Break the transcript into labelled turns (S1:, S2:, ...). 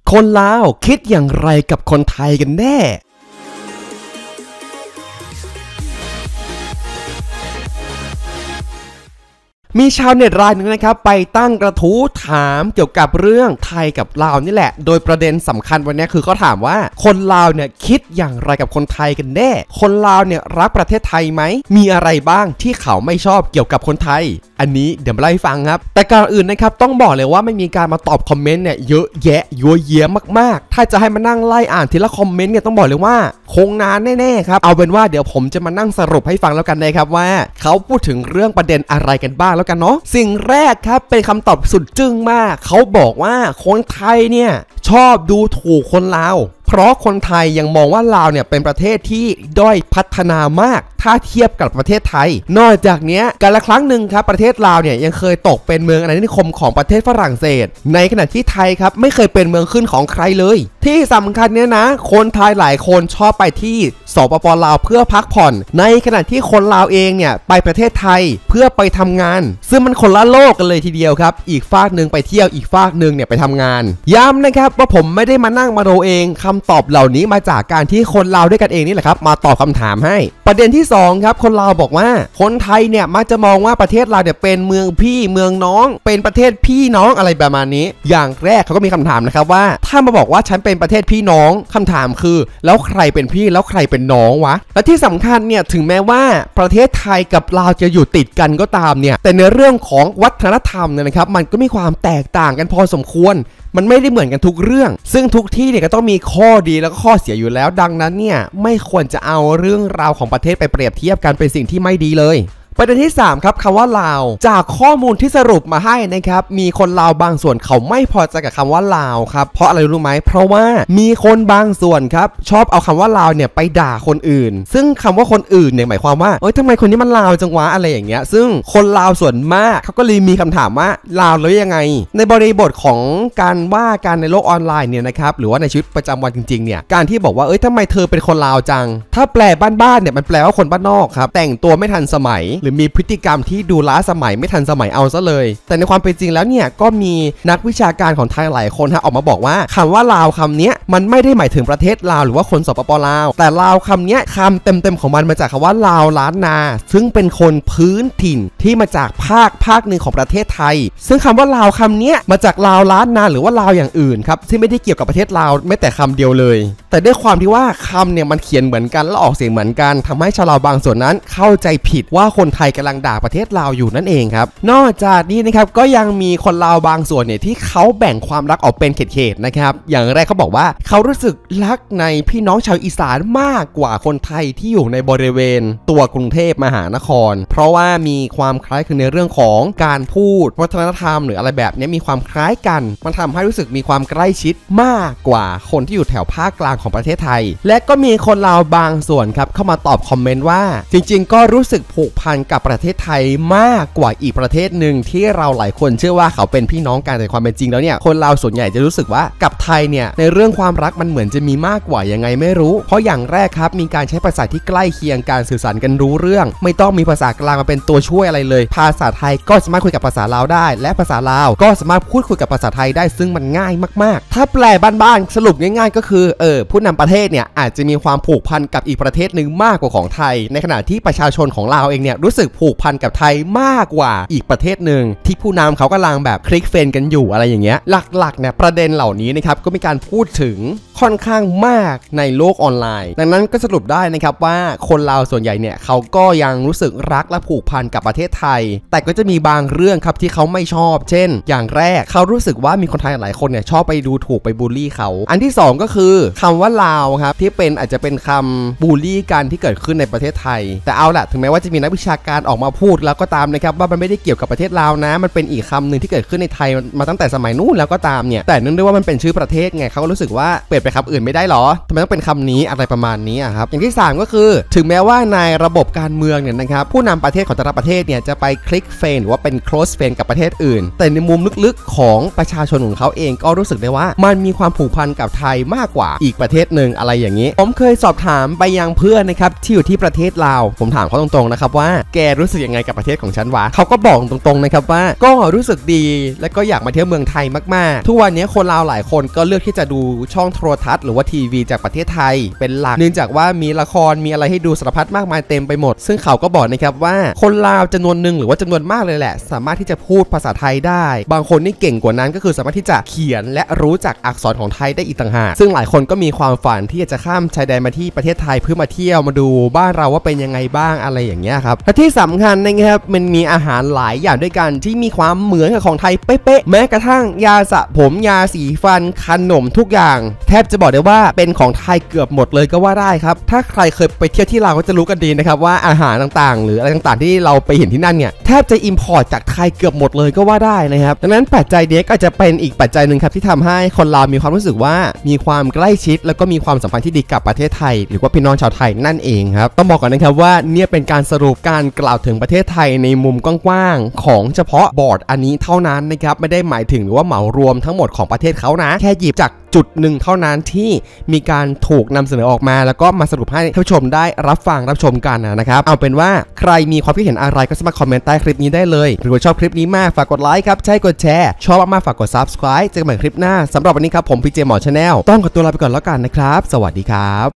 S1: คนลาวคิดอย่างไรกับคนไทยกันแน่มีชาวเน็ตรายหนึ่งนะครับไปตั้งกระทู้ถามเกี่ยวกับเรื่องไทยกับลาวนี่แหละโดยประเด็นสำคัญวันนี้คือเขาถามว่าคนลาวเนี่ยคิดอย่างไรกับคนไทยกันแน่คนลาวเนี่ยรักประเทศไทยไหมมีอะไรบ้างที่เขาไม่ชอบเกี่ยวกับคนไทยอันนี้เดี๋ยวมาเล่าให้ฟังครับแต่ก่อนอื่นนะครับต้องบอกเลยว่าไม่มีการมาตอบคอมเมนต์เนี่ยเยอะแยะยั่วเยี้ยมากๆถ้าจะให้มานั่งไล่อ่านทีละคอมเมนต์เนี่ยต้องบอกเลยว่าคงนานแน่ๆครับเอาเป็นว่าเดี๋ยวผมจะมานั่งสรุปให้ฟังแล้วกันนะครับว่าเขาพูดถึงเรื่องประเด็นอะไรกันบ้างแล้วกันเนาะสิ่งแรกครับเป็นคำตอบสุดจึ้งมากเขาบอกว่าคนไทยเนี่ยชอบดูถูกคนลาวเพราะคนไทยยังมองว่าลาวเนี่ยเป็นประเทศที่ด้อยพัฒนามากถ้าเทียบกับประเทศไทยนอกจากนี้การละครั้งหนึ่งครับประเทศลาวเนี่ยยังเคยตกเป็นเมืองอาณานิคมของประเทศฝรั่งเศสในขณะที่ไทยครับไม่เคยเป็นเมืองขึ้นของใครเลยที่สำคัญเนี่ยนะคนไทยหลายคนชอบไปที่สปป.ลาวเพื่อพักผ่อนในขณะที่คนลาวเองเนี่ยไปประเทศไทยเพื่อไปทำงานซึ่งมันคนละโลกกันเลยทีเดียวครับอีกฝากหนึ่งไปเที่ยวอีกฝากหนึ่งเนี่ยไปทำงานย้ำนะครับว่าผมไม่ได้มานั่งมาโรเองคำตอบเหล่านี้มาจากการที่คนลาวด้วยกันเองนี่แหละครับมาตอบคำถามให้ประเด็นที่2ครับคนลาวบอกว่าคนไทยเนี่ยมักจะมองว่าประเทศลาวเนี่ยเป็นเมืองพี่เมืองน้องเป็นประเทศพี่น้องอะไรประมาณนี้อย่างแรกเขาก็มีคำถามนะครับว่าถ้ามาบอกว่าฉันเป็นประเทศพี่น้องคำถามคือแล้วใครเป็นพี่แล้วใครเป็นน้องวะและที่สำคัญเนี่ยถึงแม้ว่าประเทศไทยกับลาวจะอยู่ติดกันก็ตามเนี่ยแต่ในเรื่องของวัฒนธรรมเนี่ยนะครับมันก็มีความแตกต่างกันพอสมควรมันไม่ได้เหมือนกันทุกเรื่องซึ่งทุกที่เนี่ยก็ต้องมีข้อดีแล้วก็ข้อเสียอยู่แล้วดังนั้นเนี่ยไม่ควรจะเอาเรื่องราวของประเทศไปเปรียบเทียบกันเป็นสิ่งที่ไม่ดีเลยประเด็นที่3ครับคำว่าลาวจากข้อมูลที่สรุปมาให้นะครับมีคนลาวบางส่วนเขาไม่พอใจกับคำว่าลาวครับเพราะอะไรรู้ไหมเพราะว่ามีคนบางส่วนครับชอบเอาคำว่าลาวเนี่ยไปด่าคนอื่นซึ่งคำว่าคนอื่นเนี่ยหมายความว่าทำไมคนนี้มันลาวจังวะอะไรอย่างเงี้ยซึ่งคนลาวส่วนมากเขาก็เลยมีคำถามว่าลาวแล้วยังไงในบริบทของการว่าการในโลกออนไลน์เนี่ยนะครับหรือว่าในชีวิตประจำวันจริงๆเนี่ยการที่บอกว่าทำไมเธอเป็นคนลาวจังถ้าแปลบ้านๆเนี่ยมันแปลว่าคนบ้านนอกครับแต่งตัวไม่ทันสมัยหรือมีพฤติกรรมที่ดูล้าสมัยไม่ทันสมัยเอาซะเลยแต่ในความเป็นจริงแล้วเนี่ยก็มีนักวิชาการของไทยหลายคนออกมาบอกว่าคำว่าลาวคำนี้มันไม่ได้หมายถึงประเทศลาวหรือว่าคนสปป.ลาวแต่ลาวคำนี้คำเต็มๆของมันมาจากคำว่าลาวล้านนาซึ่งเป็นคนพื้นถิ่นที่มาจากภาคหนึ่งของประเทศไทยซึ่งคำว่าลาวคำนี้มาจากลาวล้านนาหรือว่าลาวอย่างอื่นครับที่ไม่ได้เกี่ยวกับประเทศลาวแม้แต่คำเดียวเลยแต่ด้วยความที่ว่าคำเนี่ยมันเขียนเหมือนกันและออกเสียงเหมือนกันทำให้ชาวลาวบางส่วนนั้นเข้าใจผิดว่าคนไทยกำลังด่าประเทศลาวอยู่นั่นเองครับนอกจากนี้นะครับก็ยังมีคนลาวบางส่วนเนี่ยที่เขาแบ่งความรักออกเป็นเขตๆนะครับอย่างแรกเขาบอกว่าเขารู้สึกรักในพี่น้องชาวอีสานมากกว่าคนไทยที่อยู่ในบริเวณตัวกรุงเทพมหานครเพราะว่ามีความคล้ายคลึงในเรื่องของการพูดวัฒนธรรมหรืออะไรแบบนี้มีความคล้ายกันมันทำให้รู้สึกมีความใกล้ชิดมากกว่าคนที่อยู่แถวภาคกลางของประเทศไทยและก็มีคนลาวบางส่วนครับเข้ามาตอบคอมเมนต์ว่าจริงๆก็รู้สึกผูกพันกับประเทศไทยมากกว่าอีกประเทศหนึ่งที่เราหลายคนเชื่อว่าเขาเป็นพี่น้องกันแต่ความเป็นจริงแล้วเนี่ยคนลาวส่วนใหญ่จะรู้สึกว่ากับไทยเนี่ยในเรื่องความรักมันเหมือนจะมีมากกว่ายังไงไม่รู้เพราะอย่างแรกครับมีการใช้ภาษาที่ใกล้เคียงการสื่อสารกันรู้เรื่องไม่ต้องมีภาษากลางมาเป็นตัวช่วยอะไรเลยภาษาไทยก็สามารถคุยกับภาษาลาวได้และภาษาลาวก็สามารถพูดคุยกับภาษาไทยได้ซึ่งมันง่ายมากๆถ้าแปลบ้านๆสรุปง่ายๆก็คือผู้นำประเทศเนี่ยอาจจะมีความผูกพันกับอีกประเทศหนึ่งมากกว่าของไทยในขณะที่ประชาชนของลาวเองเนี่ยรู้สึกผูกพันกับไทยมากกว่าอีกประเทศหนึ่งที่ผู้นำเขากำลังแบบคลิกเฟนกันอยู่อะไรอย่างเงี้ยหลักๆเนี่ยประเด็นเหล่านี้นะครับก็มีการพูดถึงค่อนข้างมากในโลกออนไลน์ดังนั้นก็สรุปได้นะครับว่าคนลาวส่วนใหญ่เนี่ยเขาก็ยังรู้สึกรักและผูกพันกับประเทศไทยแต่ก็จะมีบางเรื่องครับที่เขาไม่ชอบเช่นอย่างแรกเขารู้สึกว่ามีคนไทยหลายคนเนี่ยชอบไปดูถูกไปบูลลี่เขาอันที่2ก็คือคำว่าลาวครับที่เป็นอาจจะเป็นคำบูลลี่กันที่เกิดขึ้นในประเทศไทยแต่เอาล่ะถึงแม้ว่าจะมีนักวิชาการออกมาพูดแล้วก็ตามนะครับว่ามันไม่ได้เกี่ยวกับประเทศลาวนะมันเป็นอีกคำหนึ่งที่เกิดขึ้นในไทยมาตั้งแต่สมัยนู้นแล้วก็ตามเนี่ยแต่เนื่องด้วยว่ามันเป็นชื่อประเทศไงเขาก็รู้สึกว่าเปลี่ยนไปคำอื่นไม่ได้หรอทำไมต้องเป็นคำนี้อะไรประมาณนี้ครับอย่างที่3ก็คือถึงแม้ว่าในระบบการเมืองเนี่ยนะครับผู้นำประเทศของแต่ละประเทศเนี่ยจะไปคลิกเฟนหรือว่าเป็น close friend กับประเทศอื่นแต่ในมุมลึกๆของประชาชนของเขาเองก็รู้สึกได้ว่ามันมีความผูกพันกับไทยมากกว่าอีกประเทศหนึ่งอะไรอย่างนี้ผมเคยสอบถามไปยังเพื่อนนะครับที่อยู่ที่ประเทศลาวผมถามเขาตรงๆนะครับว่าแแกรู้สึกยังไงกับประเทศของฉันวะเขาก็บอกตรงๆนะครับว่าก็รู้สึกดีและก็อยากมาเที่ยวเมืองไทยมากๆทุกวันนี้คนลาวหลายคนก็เลือกที่จะดูช่องโทรทัศน์หรือว่าทีวีจากประเทศไทยเป็นหลักเนื่องจากว่ามีละครมีอะไรให้ดูสารพัดมากมายเต็มไปหมดซึ่งเขาก็บอกนะครับว่าคนลาวจำนวนหนึ่งหรือว่าจำนวนมากเลยแหละสามารถที่จะพูดภาษาไทยได้บางคนนี่เก่งกว่านั้นก็คือสามารถที่จะเขียนและรู้จักอักษรของไทยได้อีกต่างหากซึ่งหลายคนก็มีความฝันที่จะข้ามชายแดนมาที่ประเทศไทยเพื่อมาเที่ยวมาดูบ้านเราว่าเป็นยังไงบ้างอะไรอย่างเงี้ยครับและที่สำคัญนะครับมันมีอาหารหลายอย่างด้วยกันที่มีความเหมือนกับของไทยเป๊ะๆแม้กระทั่งยาสระผมยาสีฟันขนมทุกอย่างแทบจะบอกได้ว่าเป็นของไทยเกือบหมดเลยก็ว่าได้ครับถ้าใครเคยไปเที่ยวที่ลาวก็จะรู้กันดีนะครับว่าอาหารต่างๆหรืออะไรต่างๆที่เราไปเห็นที่นั่นเนี่ยแทบจะอิมพอร์ตจากไทยเกือบหมดเลยก็ว่าได้นะครับดังนั้นปัจจัยนี้ก็จะเป็นอีกปัจจัยหนึ่งครับที่ทำให้คนลาวมีความรู้สึกว่ามีความใกล้ชิดแล้วก็มีความสัมพันธ์ที่ดีกับประเทศไทยหรือว่าพี่น้องชาวไทยนั่นเองครับต้องบอกก่อนนะครับว่าเนี่ยเป็นการสรุปการกล่าวถึงประเทศไทยในมุมกว้างๆของเฉพาะบอร์ดอันนี้เท่านั้นนะครับไม่ได้หมายถึงหรือว่าเหมารวมทั้งหมดของประเทศเขานะแค่หยิบจากจุดหนึ่งเท่านั้นที่มีการถูกนำเสนอออกมาแล้วก็มาสรุปให้ท่านผู้ชมได้รับฟังรับชมกันนะครับเอาเป็นว่าใครมีความคิดเห็นอะไรก็สามารถคอมเมนต์ใต้คลิปนี้ได้เลยหรือว่าชอบคลิปนี้มากฝากกดไลค์ครับใช่กดแชร์ชอบมากๆฝากกด Subscribe เจอกันใหม่คลิปหน้าสำหรับวันนี้ครับผมพีเจหมอชาแนลต้องขอตัวลาไปก่อนแล้วกันนะครับสวัสดีครับ